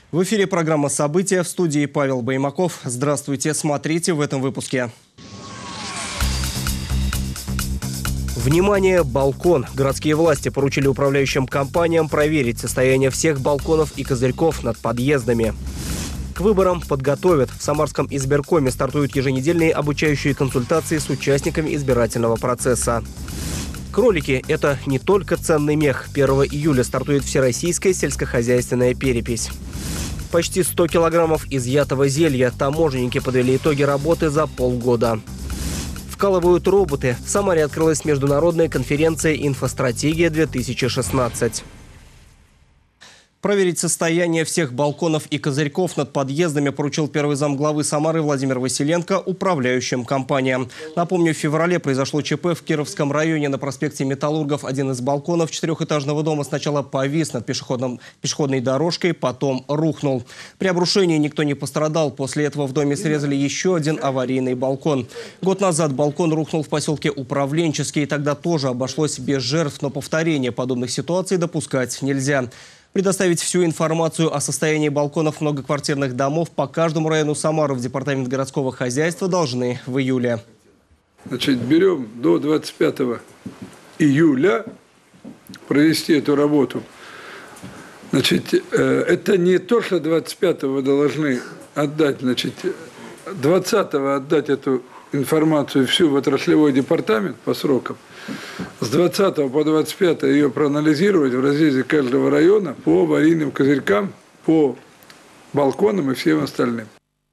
В эфире программа «События», в студии Павел Баймаков. Здравствуйте, смотрите в этом выпуске. Внимание, балкон. Городские власти поручили управляющим компаниям проверить состояние всех балконов и козырьков над подъездами. К выборам подготовят. В Самарском избиркоме стартуют еженедельные обучающие консультации с участниками избирательного процесса. Кролики – это не только ценный мех. 1 июля стартует всероссийская сельскохозяйственная перепись. Почти 100 килограммов изъятого зелья. Таможенники подвели итоги работы за полгода. Вкалывают роботы. В Самаре открылась международная конференция «Инфостратегия-2016». Проверить состояние всех балконов и козырьков над подъездами поручил первый замглавы Самары Владимир Василенко управляющим компаниям. Напомню, в феврале произошло ЧП в Кировском районе. На проспекте Металлургов один из балконов четырехэтажного дома сначала повис над пешеходной дорожкой, потом рухнул. При обрушении никто не пострадал. После этого в доме срезали еще один аварийный балкон. Год назад балкон рухнул в поселке Управленческий. Тогда тоже обошлось без жертв, но повторения подобных ситуаций допускать нельзя. Предоставить всю информацию о состоянии балконов многоквартирных домов по каждому району Самары в Департамент городского хозяйства должны в июле. Значит, берем до 25 июля провести эту работу. Значит, это не то, что 25-го вы должны отдать, значит, 20-го отдать эту информацию всю в отраслевой департамент по срокам. С 20 по 25 ее проанализировать в разрезе каждого района по аварийным козырькам, по балконам и всем остальным.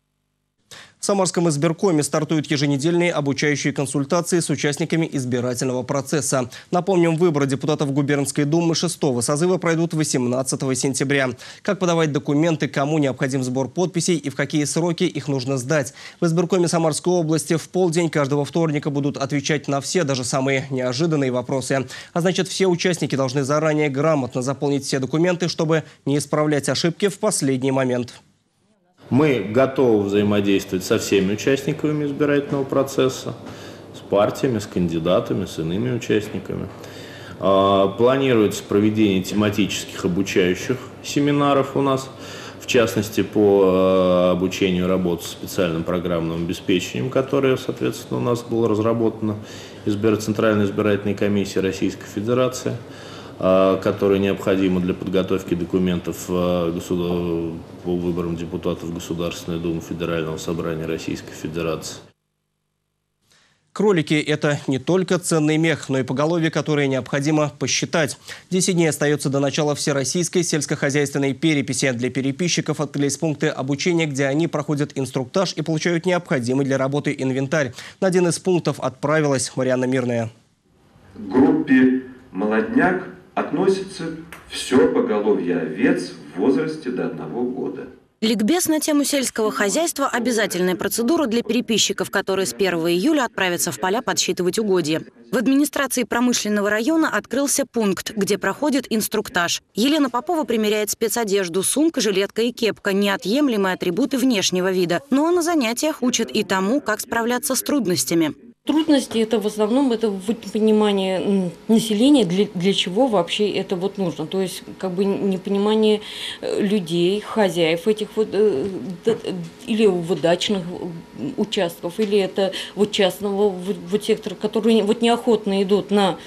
В Самарском избиркоме стартуют еженедельные обучающие консультации с участниками избирательного процесса. Напомним, выборы депутатов Губернской думы 6-го созыва пройдут 18 сентября. Как подавать документы, кому необходим сбор подписей и в какие сроки их нужно сдать. В избиркоме Самарской области в полдень каждого вторника будут отвечать на все, даже самые неожиданные вопросы. А значит, все участники должны заранее грамотно заполнить все документы, чтобы не исправлять ошибки в последний момент. Мы готовы взаимодействовать со всеми участниками избирательного процесса, с партиями, с кандидатами, с иными участниками. Планируется проведение тематических обучающих семинаров у нас, в частности, по обучению работы с специальным программным обеспечением, которое, соответственно, у нас было разработано Центральной избирательной комиссией Российской Федерации, которые необходимы для подготовки документов по выборам депутатов Государственной Думы Федерального собрания Российской Федерации. Кролики – это не только ценный мех, но и поголовье, которое необходимо посчитать. 10 дней остается до начала всероссийской сельскохозяйственной переписи. Для переписчиков открылись пункты обучения, где они проходят инструктаж и получают необходимый для работы инвентарь. На один из пунктов отправилась Марьяна Мирная. К группе «Молодняк» относится все поголовье овец в возрасте до 1 года. Ликбез на тему сельского хозяйства – обязательная процедура для переписчиков, которые с 1 июля отправятся в поля подсчитывать угодья. В администрации промышленного района открылся пункт, где проходит инструктаж. Елена Попова примеряет спецодежду – сумка, жилетка и кепка – неотъемлемые атрибуты внешнего вида. Но на занятиях учат и тому, как справляться с трудностями. Трудности – это в основном это понимание населения, для чего вообще это вот нужно. То есть как бы непонимание людей, хозяев этих вот, или вот дачных участков, или это вот частного вот сектора, которые вот неохотно идут на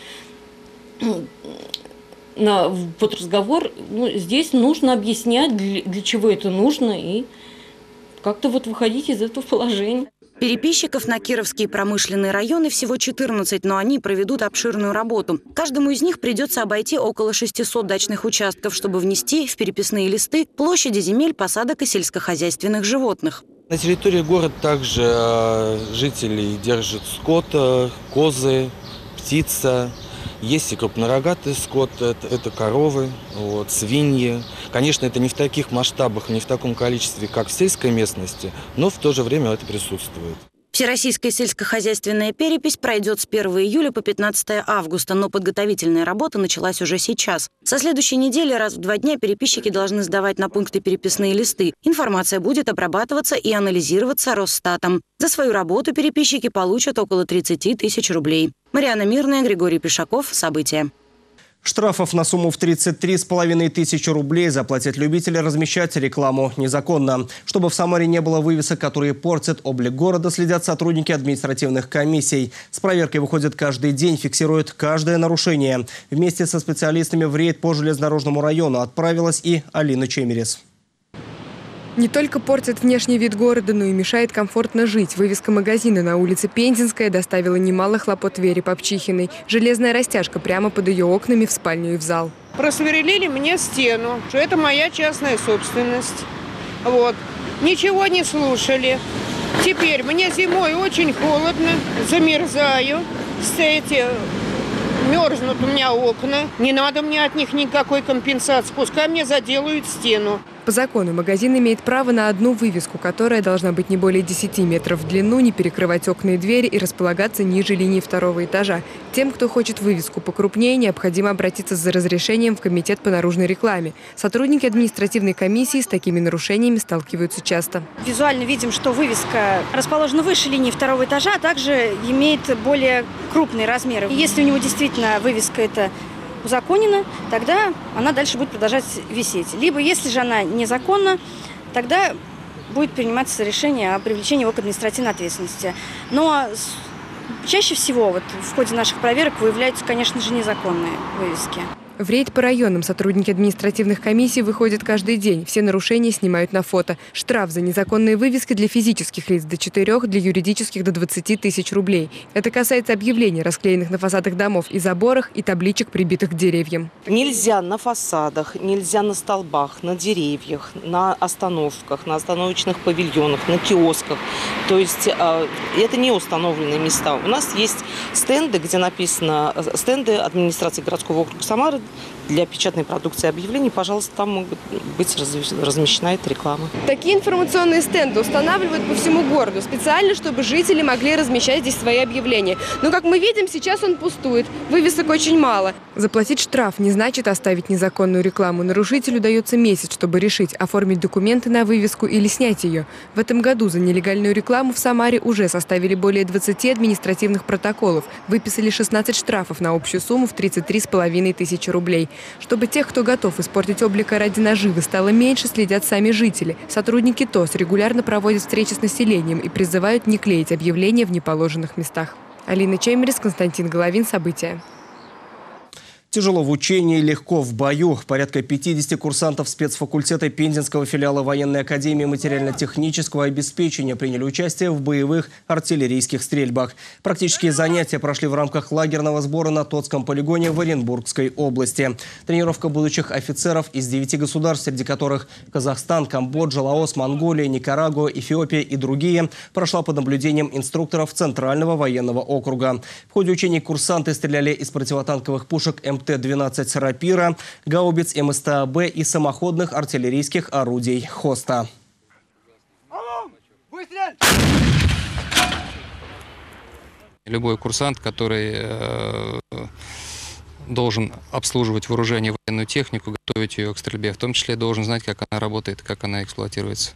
вот разговор. Ну, здесь нужно объяснять, для чего это нужно, и как-то вот выходить из этого положения. Переписчиков на Кировские промышленные районы всего 14, но они проведут обширную работу. Каждому из них придется обойти около 600 дачных участков, чтобы внести в переписные листы площади земель, посадок и сельскохозяйственных животных. На территории города также жители держат скот, козы, птица. Есть и крупнорогатый скот, это коровы, свиньи. Конечно, это не в таких масштабах, не в таком количестве, как в сельской местности, но в то же время это присутствует. Всероссийская сельскохозяйственная перепись пройдет с 1 июля по 15 августа, но подготовительная работа началась уже сейчас. Со следующей недели раз в 2 дня переписчики должны сдавать на пункты переписные листы. Информация будет обрабатываться и анализироваться Росстатом. За свою работу переписчики получат около 30 тысяч рублей. Марьяна Мирная, Григорий Пешаков. События. Штрафов на сумму в 33,5 тысячи рублей заплатят любители размещать рекламу незаконно. Чтобы в Самаре не было вывесок, которые портят облик города, следят сотрудники административных комиссий. С проверкой выходят каждый день, фиксируют каждое нарушение. Вместе со специалистами в рейд по железнодорожному району отправилась и Алина Чемерис. Не только портит внешний вид города, но и мешает комфортно жить. Вывеска магазина на улице Пензенская доставила немало хлопот Вере Попчихиной. Железная растяжка прямо под ее окнами в спальню и в зал. Просверлили мне стену, что это моя частная собственность. Вот. Ничего не слушали. Теперь мне зимой очень холодно, замерзаю. Мерзнут у меня окна. Не надо мне от них никакой компенсации. Пускай мне заделают стену. По закону магазин имеет право на одну вывеску, которая должна быть не более 10 метров в длину, не перекрывать окна и двери и располагаться ниже линии второго этажа. Тем, кто хочет вывеску покрупнее, необходимо обратиться за разрешением в комитет по наружной рекламе. Сотрудники административной комиссии с такими нарушениями сталкиваются часто. Визуально видим, что вывеска расположена выше линии второго этажа, а также имеет более крупные размеры. И если у него действительно вывеска эта узаконена, тогда она дальше будет продолжать висеть. Либо, если же она незаконна, тогда будет приниматься решение о привлечении его к административной ответственности. Но чаще всего в ходе наших проверок выявляются, конечно же, незаконные вывески. В рейд по районам сотрудники административных комиссий выходят каждый день. Все нарушения снимают на фото. Штраф за незаконные вывески для физических лиц до 4, для юридических до 20 тысяч рублей. Это касается объявлений, расклеенных на фасадах домов и заборах, и табличек, прибитых к деревьям. Нельзя на фасадах, нельзя на столбах, на деревьях, на остановках, на остановочных павильонах, на киосках. То есть это не установленные места. У нас есть стенды, где написано стенды администрации городского округа Самары. Для печатной продукции объявлений, пожалуйста, там могут быть размещена эта реклама. Такие информационные стенды устанавливают по всему городу, специально, чтобы жители могли размещать здесь свои объявления. Но, как мы видим, сейчас он пустует. Вывесок очень мало. Заплатить штраф не значит оставить незаконную рекламу. Нарушителю дается месяц, чтобы решить, оформить документы на вывеску или снять ее. В этом году за нелегальную рекламу в Самаре уже составили более 20 административных протоколов. Выписали 16 штрафов на общую сумму в 33,5 тысячи рублей. Чтобы тех, кто готов испортить облик ради наживы, стало меньше, следят сами жители. Сотрудники ТОС регулярно проводят встречи с населением и призывают не клеить объявления в неположенных местах. Алина Чемерис, Константин Головин. События. Тяжело в учении, легко в бою. Порядка 50 курсантов спецфакультета Пензенского филиала военной академии материально-технического обеспечения приняли участие в боевых артиллерийских стрельбах. Практические занятия прошли в рамках лагерного сбора на Тотском полигоне в Оренбургской области. Тренировка будущих офицеров из 9 государств, среди которых Казахстан, Камбоджа, Лаос, Монголия, Никарагуа, Эфиопия и другие, прошла под наблюдением инструкторов Центрального военного округа. В ходе учений курсанты стреляли из противотанковых пушек МТ-12 «Рапира», гаубиц МСТАБ и самоходных артиллерийских орудий «Хоста». Любой курсант, который должен обслуживать вооружение, военную технику, готовить ее к стрельбе, в том числе должен знать, как она работает, как она эксплуатируется.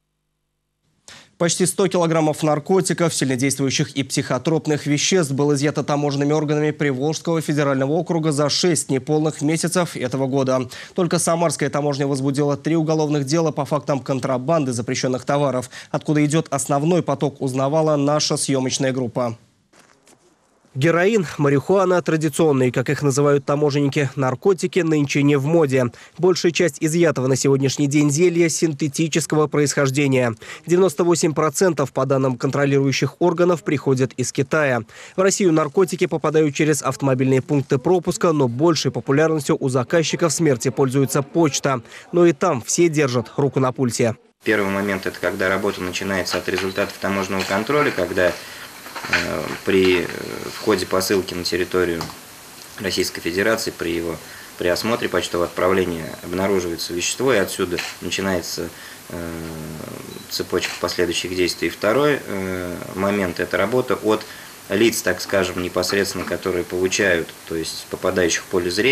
Почти 100 килограммов наркотиков, сильнодействующих и психотропных веществ было изъято таможенными органами Приволжского федерального округа за 6 неполных месяцев этого года. Только Самарская таможня возбудила 3 уголовных дела по фактам контрабанды запрещенных товаров. Откуда идет основной поток, узнавала наша съемочная группа. Героин, марихуана, традиционные, как их называют таможенники, наркотики нынче не в моде. Большая часть изъятого на сегодняшний день зелья синтетического происхождения. 98% по данным контролирующих органов приходят из Китая. В Россию наркотики попадают через автомобильные пункты пропуска, но большей популярностью у заказчиков смерти пользуется почта. Но и там все держат руку на пульсе. Первый момент – это когда работа начинается от результатов таможенного контроля, когда при входе посылки на территорию Российской Федерации, при осмотре почтового отправления обнаруживается вещество, и отсюда начинается цепочка последующих действий. И второй момент – это работа от лиц, так скажем, непосредственно, которые получают, то есть попадающих в поле зрения.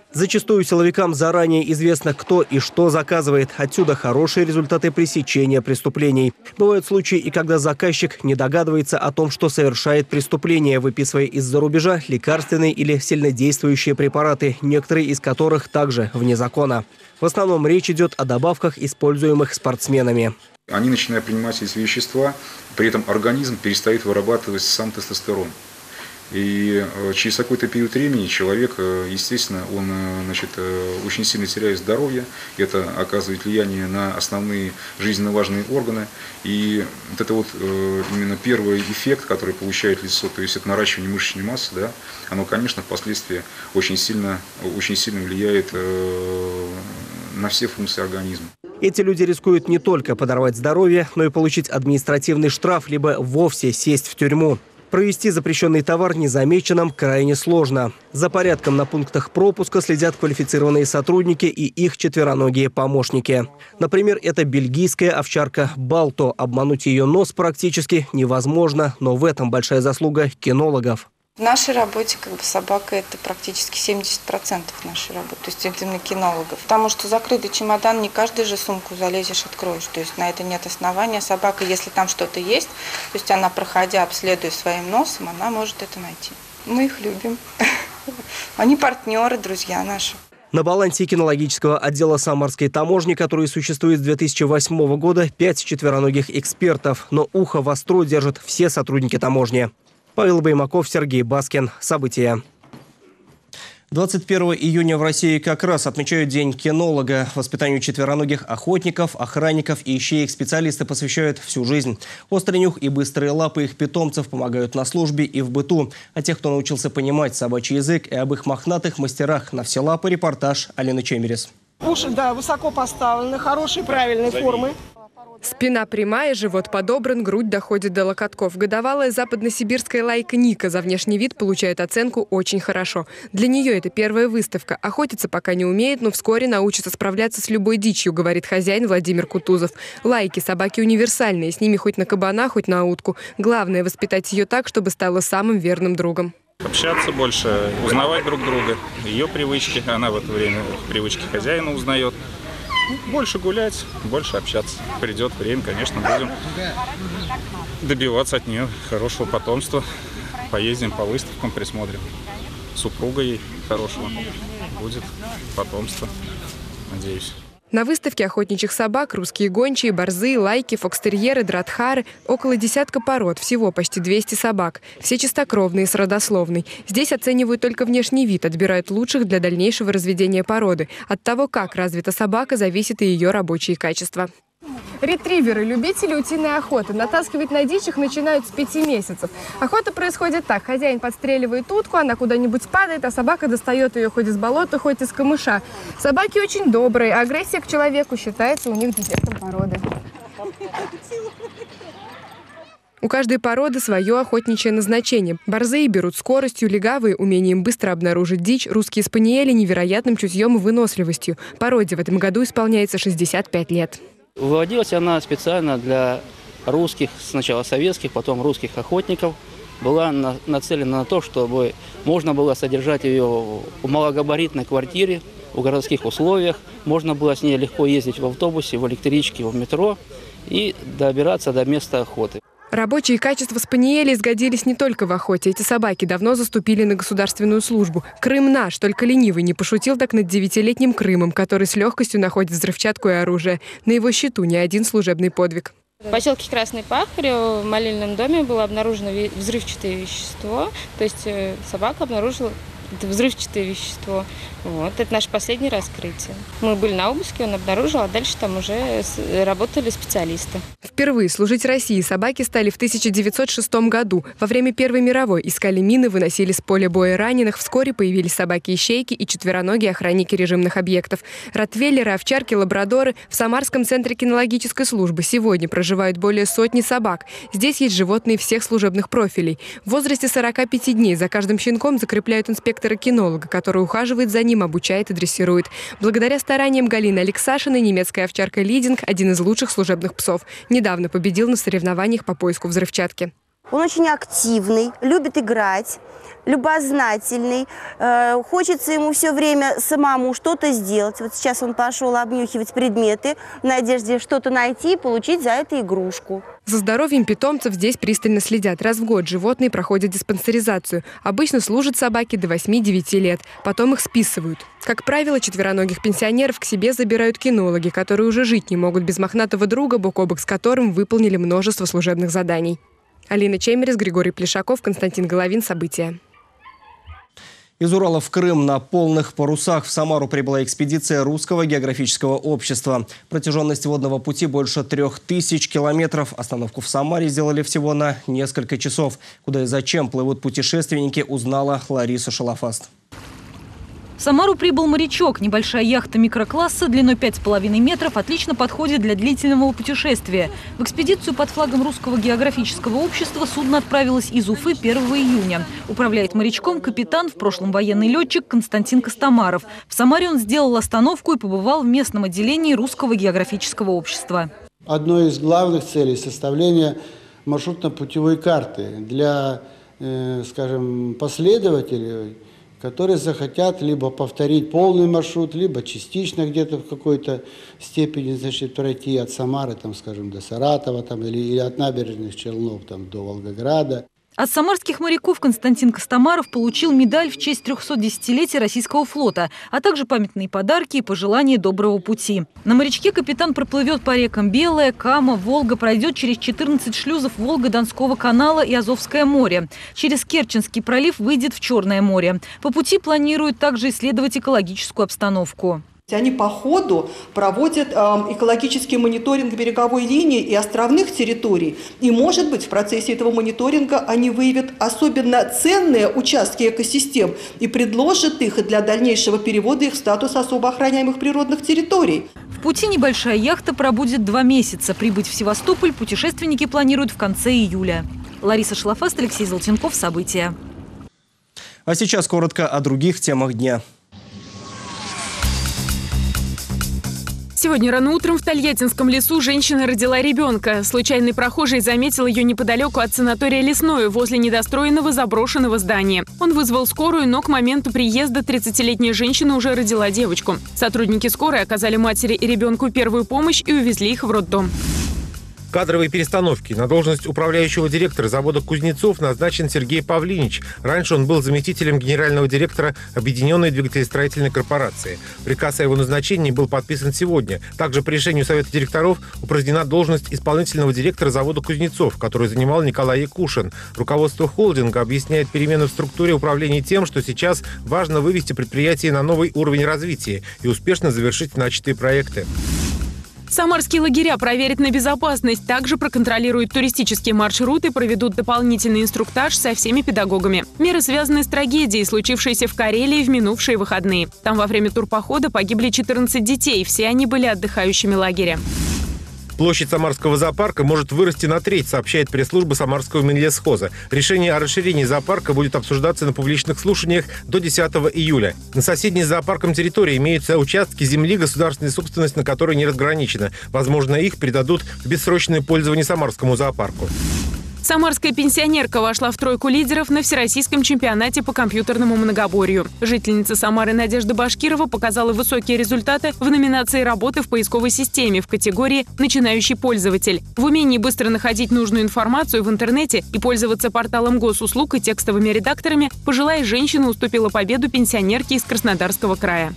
Зачастую силовикам заранее известно, кто и что заказывает. Отсюда хорошие результаты пресечения преступлений. Бывают случаи и когда заказчик не догадывается о том, что совершает преступление, выписывая из-за рубежа лекарственные или сильнодействующие препараты, некоторые из которых также вне закона. В основном речь идет о добавках, используемых спортсменами. Они начинают принимать эти вещества, при этом организм перестает вырабатывать сам тестостерон. И через какой-то период времени человек, естественно, он очень сильно теряет здоровье. Это оказывает влияние на основные жизненно важные органы. И вот это вот именно первый эффект, который получает лицо, то есть это наращивание мышечной массы, да, оно, конечно, впоследствии очень сильно влияет на все функции организма. Эти люди рискуют не только подорвать здоровье, но и получить административный штраф, либо вовсе сесть в тюрьму. Провести запрещенный товар незамеченным крайне сложно. За порядком на пунктах пропуска следят квалифицированные сотрудники и их четвероногие помощники. Например, это бельгийская овчарка Балто. Обмануть ее нос практически невозможно, но в этом большая заслуга кинологов. В нашей работе собака – это практически 70% нашей работы, то есть именно кинологов. Потому что закрытый чемодан, не каждый же сумку залезешь, откроешь. То есть на это нет основания. Собака, если там что-то есть, то есть она, проходя, обследуя своим носом, она может это найти. Мы их любим. Они партнеры, друзья наши. На балансе кинологического отдела Самарской таможни, который существует с 2008 года, 5 четвероногих экспертов. Но ухо востро держат все сотрудники таможни. Павел Баймаков, Сергей Баскин. События. 21 июня в России как раз отмечают День кинолога. Воспитанию четвероногих охотников, охранников и ищеек специалисты посвящают всю жизнь. Острый нюх и быстрые лапы их питомцев помогают на службе и в быту. А тех, кто научился понимать собачий язык и об их мохнатых мастерах, на все лапы репортаж Алены Чемерис. Уши, да, высоко поставлены, хорошей, правильной формы. Спина прямая, живот подобран, грудь доходит до локотков. Годовалая западносибирская лайка Ника за внешний вид получает оценку «очень хорошо». Для нее это первая выставка. Охотиться пока не умеет, но вскоре научится справляться с любой дичью, говорит хозяин Владимир Кутузов. Лайки – собаки универсальные, с ними хоть на кабана, хоть на утку. Главное – воспитать ее так, чтобы стала самым верным другом. Общаться больше, узнавать друг друга, ее привычки, она в это время привычки хозяина узнает. Больше гулять, больше общаться. Придет время, конечно, будем добиваться от нее хорошего потомства. Поездим по выставкам, присмотрим. Супруга ей хорошего. Будет потомство, надеюсь. На выставке охотничьих собак русские гончие, борзы, лайки, фокстерьеры, дратхары. Около десятка пород, всего почти 200 собак. Все чистокровные, с родословной. Здесь оценивают только внешний вид, отбирают лучших для дальнейшего разведения породы. От того, как развита собака, зависит и ее рабочие качества. Ретриверы – любители утиной охоты. Натаскивать на дичь их начинают с 5 месяцев. Охота происходит так. Хозяин подстреливает утку, она куда-нибудь падает, а собака достает ее хоть из болота, хоть из камыша. Собаки очень добрые. Агрессия к человеку считается у них дефектом породы. У каждой породы свое охотничье назначение. Борзые берут скоростью, легавые – умением быстро обнаружить дичь, русские спаниели – невероятным чутьем и выносливостью. Породе в этом году исполняется 65 лет. Выводилась она специально для русских, сначала советских, потом русских охотников. Была нацелена на то, чтобы можно было содержать ее в малогабаритной квартире, в городских условиях. Можно было с ней легко ездить в автобусе, в электричке, в метро и добираться до места охоты. Рабочие качества спаниелей сгодились не только в охоте. Эти собаки давно заступили на государственную службу. Крым наш, только ленивый не пошутил так над 9-летним Крымом, который с легкостью находит взрывчатку и оружие. На его счету не один служебный подвиг. В поселке Красный Пахарь в молельном доме было обнаружено взрывчатое вещество. То есть собака обнаружила это взрывчатое вещество. Вот. Это наше последнее раскрытие. Мы были на обыске, он обнаружил, а дальше там уже работали специалисты. Впервые служить России собаки стали в 1906 году. Во время Первой мировой искали мины, выносили с поля боя раненых. Вскоре появились собаки-ищейки и четвероногие охранники режимных объектов. Ротвейлеры, овчарки, лабрадоры. В Самарском центре кинологической службы сегодня проживают более сотни собак. Здесь есть животные всех служебных профилей. В возрасте 45 дней за каждым щенком закрепляют инспектора-кинолога, который ухаживает за ним, обучает и дрессирует. Благодаря стараниям Галины Алексашиной немецкая овчарка Лидинг – один из лучших служебных псов. Недавно победил на соревнованиях по поиску взрывчатки. Он очень активный, любит играть, любознательный, хочется ему все время самому что-то сделать. Вот сейчас он пошел обнюхивать предметы в надежде что-то найти и получить за это игрушку. За здоровьем питомцев здесь пристально следят. Раз в год животные проходят диспансеризацию. Обычно служат собаки до 8-9 лет. Потом их списывают. Как правило, четвероногих пенсионеров к себе забирают кинологи, которые уже жить не могут без мохнатого друга, бок о бок с которым выполнили множество служебных заданий. Алина Чемерис, Григорий Плешаков, Константин Головин. События. Из Урала в Крым на полных парусах в Самару прибыла экспедиция Русского географического общества. Протяженность водного пути больше 3000 километров. Остановку в Самаре сделали всего на несколько часов. Куда и зачем плывут путешественники, узнала Лариса Шалафаст. В Самару прибыл морячок. Небольшая яхта микрокласса длиной 5,5 метров отлично подходит для длительного путешествия. В экспедицию под флагом Русского географического общества судно отправилось из Уфы 1 июня. Управляет морячком капитан, в прошлом военный летчик Константин Костомаров. В Самаре он сделал остановку и побывал в местном отделении Русского географического общества. Одной из главных целей – составление маршрутно-путевой карты для, скажем, последователей, которые захотят либо повторить полный маршрут, либо частично где-то в какой-то степени, значит, пройти от Самары, там, скажем, до Саратова, там, или от набережных Челнов там, до Волгограда. От самарских моряков Константин Костомаров получил медаль в честь 310-летия российского флота, а также памятные подарки и пожелания доброго пути. На морячке капитан проплывет по рекам Белая, Кама, Волга, пройдет через 14 шлюзов Волго-Донского канала и Азовское море. Через Керченский пролив выйдет в Черное море. По пути планируют также исследовать экологическую обстановку. Они по ходу проводят экологический мониторинг береговой линии и островных территорий. И, может быть, в процессе этого мониторинга они выявят особенно ценные участки экосистем и предложат их для дальнейшего перевода их в статус особо охраняемых природных территорий. В пути небольшая яхта пробудет 2 месяца. Прибыть в Севастополь путешественники планируют в конце июля. Лариса Шлафаст, Алексей Золотенков. События. А сейчас коротко о других темах дня. Сегодня рано утром в Тольяттинском лесу женщина родила ребенка. Случайный прохожий заметил ее неподалеку от санатория «Лесное» возле недостроенного заброшенного здания. Он вызвал скорую, но к моменту приезда 30-летняя женщина уже родила девочку. Сотрудники скорой оказали матери и ребенку первую помощь и увезли их в роддом. Кадровые перестановки. На должность управляющего директора завода «Кузнецов» назначен Сергей Павлинич. Раньше он был заместителем генерального директора Объединенной двигателестроительной корпорации. Приказ о его назначении был подписан сегодня. Также по решению Совета директоров упразднена должность исполнительного директора завода «Кузнецов», которую занимал Николай Якушин. Руководство холдинга объясняет перемены в структуре управления тем, что сейчас важно вывести предприятие на новый уровень развития и успешно завершить начатые проекты. Самарские лагеря проверят на безопасность, также проконтролируют туристические маршруты, проведут дополнительный инструктаж со всеми педагогами. Меры связаны с трагедией, случившейся в Карелии в минувшие выходные. Там во время турпохода погибли 14 детей, все они были отдыхающими лагеря. Площадь Самарского зоопарка может вырасти на треть, сообщает пресс-служба Самарского Минлесхоза. Решение о расширении зоопарка будет обсуждаться на публичных слушаниях до 10 июля. На соседней с зоопарком территории имеются участки земли, государственная собственность на которой не разграничена. Возможно, их передадут в бессрочное пользование Самарскому зоопарку. Самарская пенсионерка вошла в тройку лидеров на Всероссийском чемпионате по компьютерному многоборью. Жительница Самары Надежда Башкирова показала высокие результаты в номинации «Работы в поисковой системе» в категории «Начинающий пользователь». В умении быстро находить нужную информацию в интернете и пользоваться порталом госуслуг и текстовыми редакторами пожилая женщина уступила победу пенсионерке из Краснодарского края.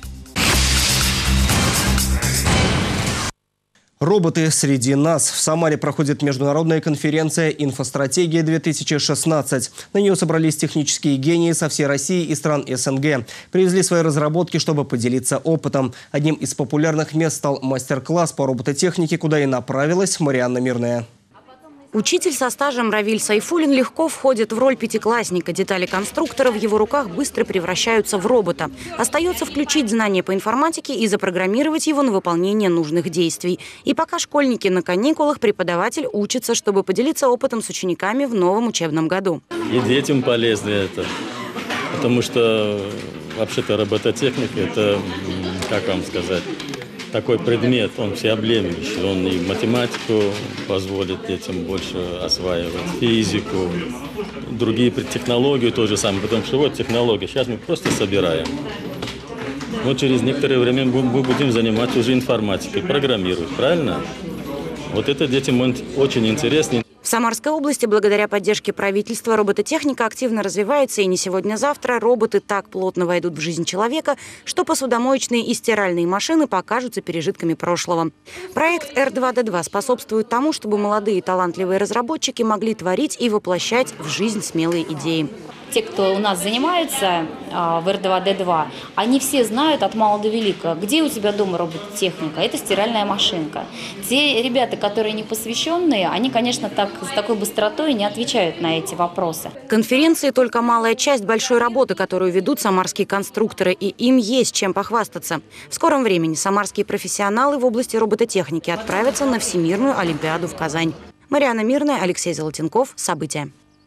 Роботы среди нас. В Самаре проходит международная конференция «Инфостратегия-2016». На нее собрались технические гении со всей России и стран СНГ. Привезли свои разработки, чтобы поделиться опытом. Одним из популярных мест стал мастер-класс по робототехнике, куда и направилась Марианна Мирная. Учитель со стажем Равиль Сайфулин легко входит в роль пятиклассника. Детали конструктора в его руках быстро превращаются в робота. Остается включить знания по информатике и запрограммировать его на выполнение нужных действий. И пока школьники на каникулах, преподаватель учится, чтобы поделиться опытом с учениками в новом учебном году. И детям полезно это, потому что вообще-то робототехника – это, как вам сказать, такой предмет, он всеобъемлющий. Он и математику позволит детям больше осваивать, физику, другие технологии тоже самое. Потому что вот технология, сейчас мы просто собираем. Вот через некоторое время мы будем заниматься уже информатикой, программировать, правильно? Вот это детям очень интересно. В Самарской области благодаря поддержке правительства робототехника активно развивается, и не сегодня-завтра роботы так плотно войдут в жизнь человека, что посудомоечные и стиральные машины покажутся пережитками прошлого. Проект R2D2 способствует тому, чтобы молодые и талантливые разработчики могли творить и воплощать в жизнь смелые идеи. Те, кто у нас занимаются в R2D2, они все знают от мала до велика, где у тебя дома робототехника, это стиральная машинка. Те ребята, которые не посвященные, они, конечно, с такой быстротой не отвечают на эти вопросы. Конференции только малая часть большой работы, которую ведут самарские конструкторы, и им есть чем похвастаться. В скором времени самарские профессионалы в области робототехники отправятся на Всемирную Олимпиаду в Казань. Марьяна Мирная, Алексей Золотенков. События.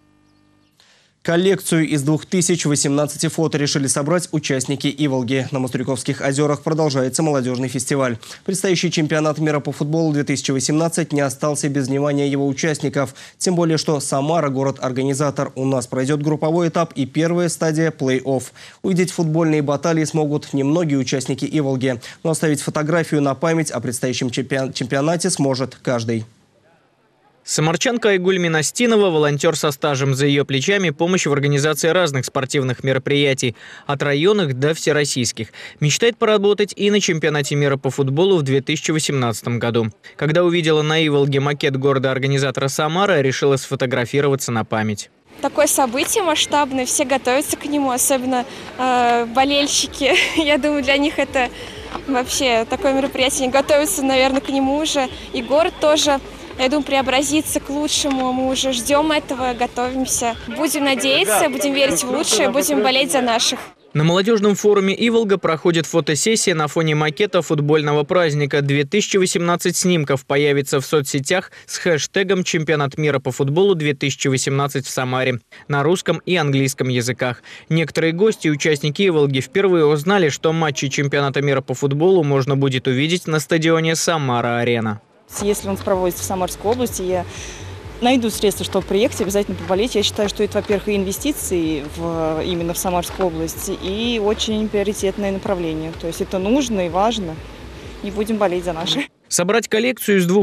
Коллекцию из 2018 фото решили собрать участники Иволги. На Мостурьковских озерах продолжается молодежный фестиваль. Предстоящий чемпионат мира по футболу 2018 не остался без внимания его участников. Тем более, что Самара – город-организатор. У нас пройдет групповой этап и первая стадия плей-офф. Увидеть футбольные баталии смогут немногие участники Иволги. Но оставить фотографию на память о предстоящем чемпионате сможет каждый. Самарчанка Айгуль Минастинова – волонтер со стажем. За ее плечами помощь в организации разных спортивных мероприятий, от районных до всероссийских. Мечтает поработать и на чемпионате мира по футболу в 2018 году. Когда увидела на Иволге макет города-организатора Самара, решила сфотографироваться на память. Такое событие масштабное, все готовятся к нему, особенно болельщики. Я думаю, для них это вообще такое мероприятие. Они готовятся, наверное, к нему уже. И город тоже. Я думаю, преобразиться к лучшему. Мы уже ждем этого, готовимся. Будем надеяться, будем верить в лучшее, будем болеть за наших. На молодежном форуме «Иволга» проходит фотосессия на фоне макета футбольного праздника. 2018 снимков появится в соцсетях с хэштегом «Чемпионат мира по футболу 2018 в Самаре» на русском и английском языках. Некоторые гости и участники «Иволги» впервые узнали, что матчи чемпионата мира по футболу можно будет увидеть на стадионе «Самара-Арена». Если он проводится в Самарской области, я найду средства, чтобы приехать, обязательно поболеть. Я считаю, что это, во-первых, и инвестиции именно в Самарскую область, и очень приоритетное направление. То есть это нужно и важно. И будем болеть за наши. Собрать коллекцию из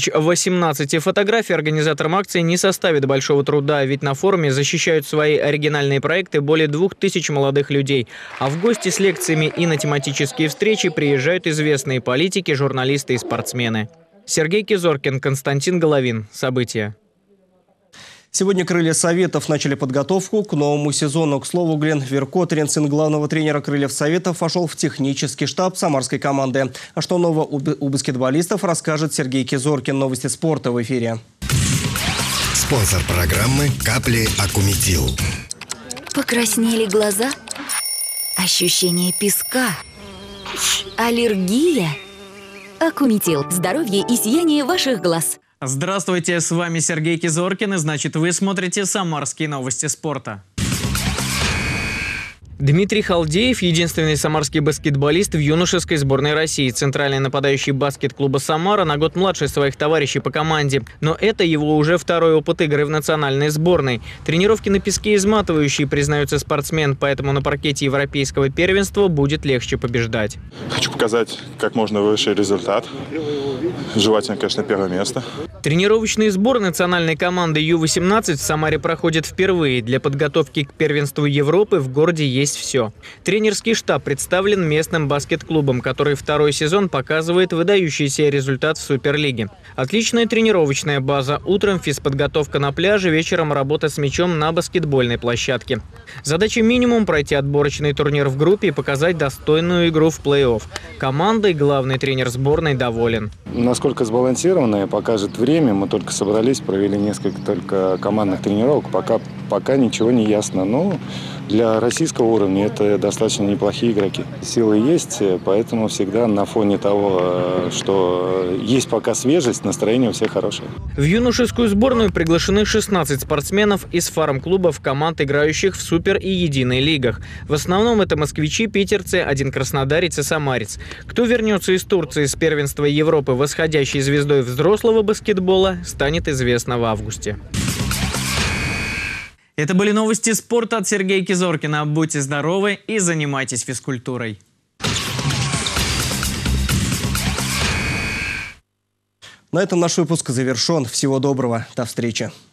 2018 фотографий организаторам акции не составит большого труда, ведь на форуме защищают свои оригинальные проекты более 2000 молодых людей. А в гости с лекциями и на тематические встречи приезжают известные политики, журналисты и спортсмены. Сергей Кизоркин, Константин Головин. События. Сегодня крылья Советов начали подготовку к новому сезону. К слову, Глен Веркотрин, сын главного тренера крыльев Советов, вошел в технический штаб самарской команды. А что нового у баскетболистов, расскажет Сергей Кизоркин. Новости спорта в эфире. Спонсор программы «Капли Акуметил». Покраснели глаза? Ощущение песка? Аллергия? Акуметил. Здоровье и сияние ваших глаз. Здравствуйте, с вами Сергей Кизоркин, и значит, вы смотрите «Самарские новости спорта». Дмитрий Халдеев – единственный самарский баскетболист в юношеской сборной России. Центральный нападающий баскет-клуба «Самара» на год младше своих товарищей по команде. Но это его уже второй опыт игры в национальной сборной. Тренировки на песке изматывающие, признается спортсмен, поэтому на паркете европейского первенства будет легче побеждать. Хочу показать как можно выше результат. Желательно, конечно, первое место. Тренировочный сбор национальной команды Ю-18 в Самаре проходит впервые. Для подготовки к первенству Европы в городе есть все. Тренерский штаб представлен местным баскет-клубом, который второй сезон показывает выдающийся результат в Суперлиге. Отличная тренировочная база. Утром физподготовка на пляже, вечером работа с мячом на баскетбольной площадке. Задача минимум – пройти отборочный турнир в группе и показать достойную игру в плей-офф. Командой главный тренер сборной доволен. Насколько сбалансированное покажет время. Мы только собрались, провели несколько только командных тренировок. Пока ничего не ясно. Но Для российского уровня это достаточно неплохие игроки. Силы есть, поэтому всегда на фоне того, что есть пока свежесть, настроение у всех хорошее. В юношескую сборную приглашены 16 спортсменов из фарм-клубов команд, играющих в супер и единой лигах. В основном это москвичи, питерцы, один краснодарец и самарец. Кто вернется из Турции с первенства Европы восходящей звездой взрослого баскетбола, станет известно в августе. Это были новости спорта от Сергея Кизоркина. Будьте здоровы и занимайтесь физкультурой. На этом наш выпуск завершен. Всего доброго. До встречи.